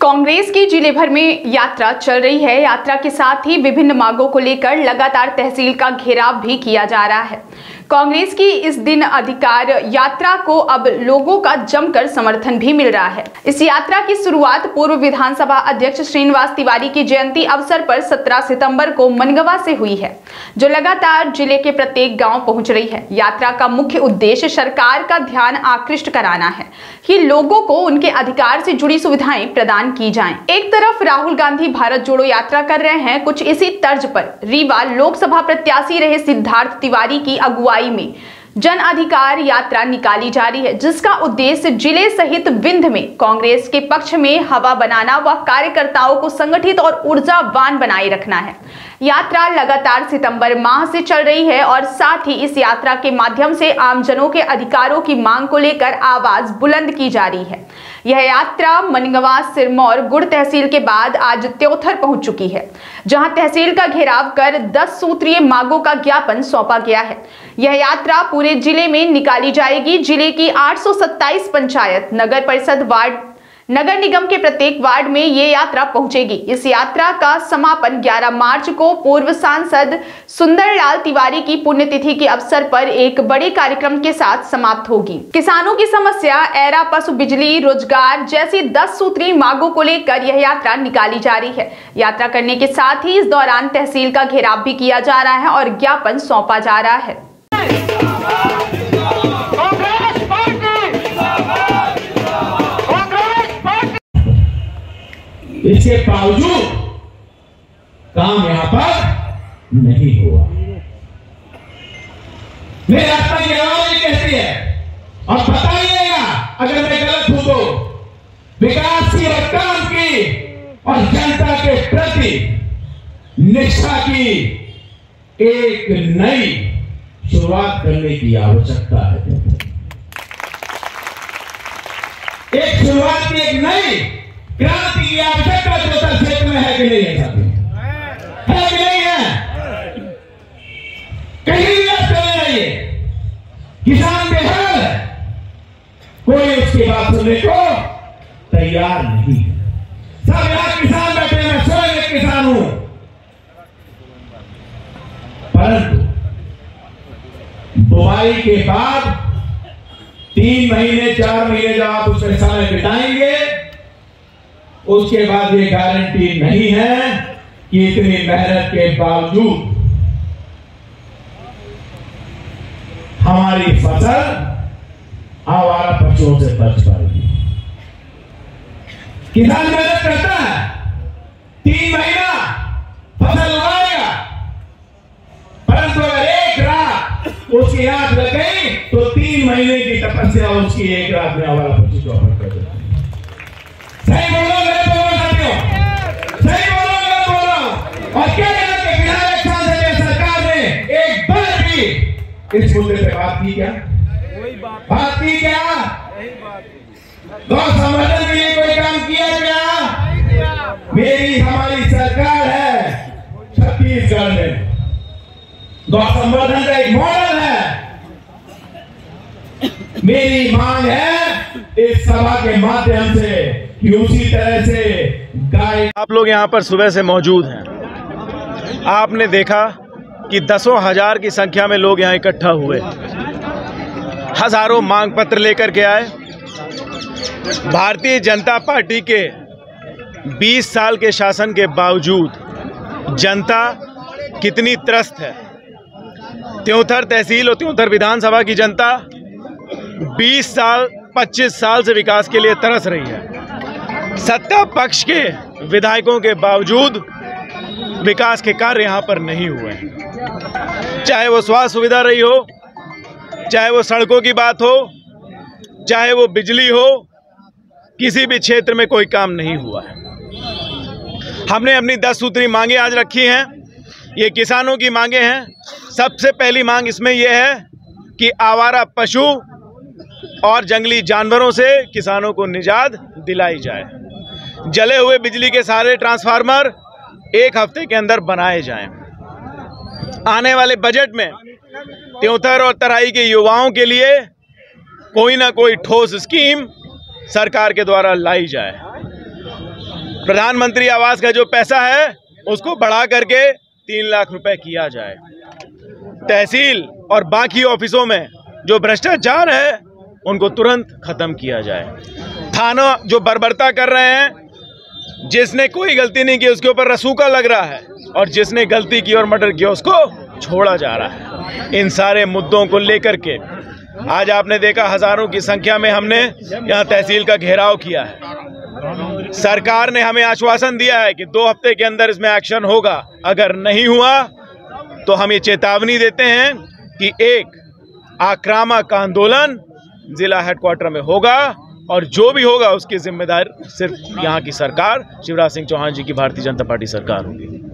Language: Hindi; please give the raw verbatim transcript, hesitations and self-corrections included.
कांग्रेस की जिले भर में यात्रा चल रही है। यात्रा के साथ ही विभिन्न मांगों को लेकर लगातार तहसील का घेराव भी किया जा रहा है। कांग्रेस की इस दिन अधिकार यात्रा को अब लोगों का जमकर समर्थन भी मिल रहा है। इस यात्रा की शुरुआत पूर्व विधानसभा अध्यक्ष श्रीनिवास तिवारी की जयंती अवसर पर सत्रह सितंबर को मनगवा से हुई है, जो लगातार जिले के प्रत्येक गांव पहुंच रही है। यात्रा का मुख्य उद्देश्य सरकार का ध्यान आकृष्ट कराना है कि लोगों को उनके अधिकार से जुड़ी सुविधाएं प्रदान की जाएं। एक तरफ राहुल गांधी भारत जोड़ो यात्रा कर रहे हैं, कुछ इसी तर्ज पर रीवा लोकसभा प्रत्याशी रहे सिद्धार्थ तिवारी की अगुवाई में जन अधिकार यात्रा निकाली जा रही है, जिसका उद्देश्य जिले सहित विंध्य में कांग्रेस के पक्ष में हवा बनाना व कार्यकर्ताओं को संगठित और ऊर्जावान बनाए रखना है। यात्रा लगातार सितंबर माह से चल रही है और साथ ही इस यात्रा के माध्यम से आमजनों के अधिकारों की मांग को लेकर आवाज बुलंद की जा रही है। यह यात्रा मनगवा, सिरमौर, गुड़ तहसील के बाद आज त्योथर पहुंच चुकी है, जहां तहसील का घेराव कर दस सूत्रीय मांगों का ज्ञापन सौंपा गया है। यह यात्रा पूरे जिले में निकाली जाएगी। जिले की आठ सौ सत्ताईस पंचायत, नगर परिषद, वार्ड, नगर निगम के प्रत्येक वार्ड में ये यात्रा पहुंचेगी। इस यात्रा का समापन ग्यारह मार्च को पूर्व सांसद सुंदरलाल तिवारी की पुण्यतिथि के अवसर पर एक बड़े कार्यक्रम के साथ समाप्त होगी। किसानों की समस्या, एरा, पशु, बिजली, रोजगार जैसी दस सूत्री मांगों को लेकर यह यात्रा निकाली जा रही है। यात्रा करने के साथ ही इस दौरान तहसील का घेराव भी किया जा रहा है और ज्ञापन सौंपा जा रहा है। इसके बावजूद काम यहां पर नहीं हुआ। मेरी आत्मा की आवाज कहती है, और बताइएगा अगर मैं गलत हूं तो, विकास की और काम की और जनता के प्रति निष्ठा की एक नई शुरुआत करने की आवश्यकता है। एक शुरुआत की एक नई क्रांति की आवश्यकता चौथा क्षेत्र में है कि नहीं है? साथी है कि नहीं है? कहीं भी आप चले जाइए, किसान बेहाल है, कोई उसकी बात सुनने को तैयार नहीं है। सब यहां किसान बैठे, मैं स्वयं एक किसान हूं, परंतु बुआई के बाद तीन महीने चार महीने जब आप उसमें समय बिताएंगे, उसके बाद ये गारंटी नहीं है कि इतनी मेहनत के बावजूद हमारी फसल आवारा पशुओं से बच पाएगी। किसान मेहनत करता है, तीन महीना फसल उगाएगा, परंतु अगर एक रात उसकी आंख लग गई तो तीन महीने की तपस्या उसकी एक रात में आवारा पशु चौपट कर देती है। सही बोलो मेरे बोलो साथियों, सही बोलो मैं बोल रहा हूं। और क्या कहना कि बिहार एक साल से सरकार ने एक बार भी इस मुद्दे पे बात की क्या? बात की क्या? गौ संवर्धन के लिए कोई काम किया क्या? मेरी हमारी सरकार है छत्तीसगढ़ में, गौ संवर्धन का एक मॉडल है। मेरी मांग है इस सभा के माध्यम से कि उसी तरह से गाय। आप लोग यहाँ पर सुबह से मौजूद हैं। आपने देखा कि दसों हजार की संख्या में लोग यहाँ इकट्ठा हुए, हजारों मांग पत्र लेकर के आए। भारतीय जनता पार्टी के बीस साल के शासन के बावजूद जनता कितनी त्रस्त है। त्योथर तहसील और त्योथर विधानसभा की जनता बीस साल पच्चीस साल से विकास के लिए तरस रही है। सत्ता पक्ष के विधायकों के बावजूद विकास के कार्य यहाँ पर नहीं हुए हैं। चाहे वो स्वास्थ्य सुविधा रही हो, चाहे वो सड़कों की बात हो, चाहे वो बिजली हो, किसी भी क्षेत्र में कोई काम नहीं हुआ है। हमने अपनी दस सूत्री मांगे आज रखी हैं। ये किसानों की मांगे हैं। सबसे पहली मांग इसमें यह है कि आवारा पशु और जंगली जानवरों से किसानों को निजात दिलाई जाए। जले हुए बिजली के सारे ट्रांसफार्मर एक हफ्ते के अंदर बनाए जाएं। आने वाले बजट में त्योथर और तराई के युवाओं के लिए कोई ना कोई ठोस स्कीम सरकार के द्वारा लाई जाए। प्रधानमंत्री आवास का जो पैसा है उसको बढ़ा करके तीन लाख रुपए किया जाए। तहसील और बाकी ऑफिसों में जो भ्रष्टाचार है उनको तुरंत खत्म किया जाए। थाना जो बर्बरता कर रहे हैं, जिसने कोई गलती नहीं की उसके ऊपर रसूखा लग रहा है और जिसने गलती की और मर्डर किया उसको छोड़ा जा रहा है। इन सारे मुद्दों को लेकर के आज आपने देखा हजारों की संख्या में हमने यहाँ तहसील का घेराव किया है। सरकार ने हमें आश्वासन दिया है कि दो हफ्ते के अंदर इसमें एक्शन होगा। अगर नहीं हुआ तो हम ये चेतावनी देते हैं कि एक आक्रामक आंदोलन जिला हेडक्वार्टर में होगा और जो भी होगा उसकी जिम्मेदार सिर्फ यहाँ की सरकार, शिवराज सिंह चौहान जी की भारतीय जनता पार्टी सरकार होगी।